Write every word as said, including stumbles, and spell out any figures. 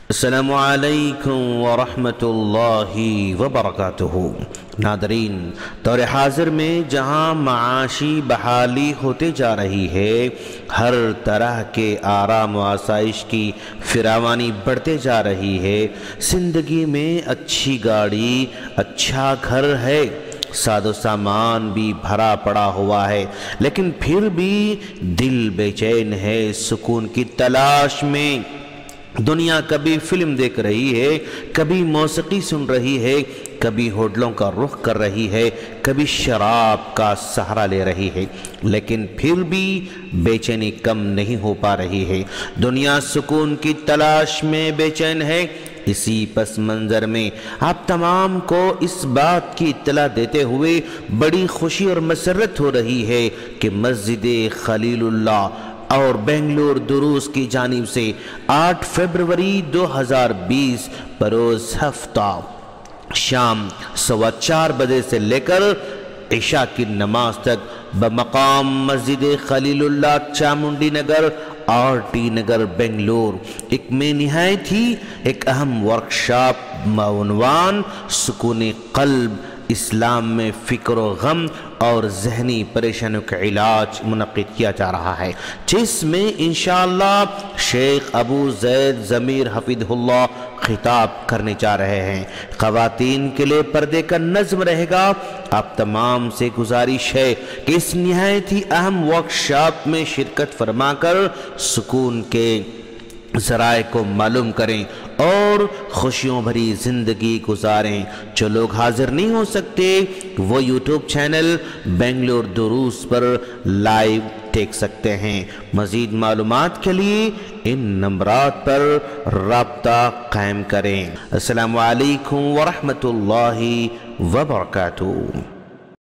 السلام علیکم ورحمۃ اللہ وبرکاتہ۔ ناظرین، دور حاضر میں جہاں معاشی بحالی ہوتے جا رہی ہے، ہر طرح کے آرام و آسائش کی فراوانی بڑھتے جا رہی ہے، زندگی میں اچھی گاڑی، اچھا گھر ہے، ساد و سامان بھی بھرا پڑا ہوا ہے، لیکن پھر بھی دل بے چین ہے سکون کی تلاش میں۔ دنیا کبھی فلم دیکھ رہی ہے، کبھی موسیقی سن رہی ہے، کبھی ہوٹلوں کا رخ کر رہی ہے، کبھی شراب کا سہارا لے رہی ہے، لیکن پھر بھی بے چینی کم نہیں ہو پا رہی ہے۔ دنیا سکون کی تلاش میں بے چین ہے۔ اسی پس منظر میں آپ تمام کو اس بات کی اطلاع دیتے ہوئے بڑی خوشی اور مسرت ہو رہی ہے کہ مسجد خلیل اللہ اور بنگلور دروس کی جانب سے آٹھ فروری دو ہزار بیس بروز ہفتہ شام سوا چار بجے سے لے کر عشاء کی نماز تک بمقام مسجد خلیل اللہ چامنڈی نگر آر ٹی نگر بنگلور ایک میں نہایت ہی ایک اہم ورکشاپ بعنوان سکون قلب اسلام میں فکر و غم اور ذہنی پریشانیوں کا علاج منعقد کیا جا رہا ہے، جس میں انشاءاللہ شیخ ابو زید ضمیر حفظہ اللہ خطاب کرنے جا رہے ہیں۔ خواتین کے لیے پردے کا نظم رہے گا۔ آپ تمام سے گزارش ہے کہ اس نہایت ہی اہم ورکشاپ میں شرکت فرما کر سکون کے ذرائع کو معلوم کریں اور خوشیوں بھری زندگی گزاریں۔ جو لوگ حاضر نہیں ہو سکتے وہ یوٹیوب چینل بنگلور دروس پر لائیو دیکھ سکتے ہیں۔ مزید معلومات کے لیے ان نمبرات پر رابطہ قائم کریں۔ السلام علیکم ورحمۃ اللہ وبرکاتہ۔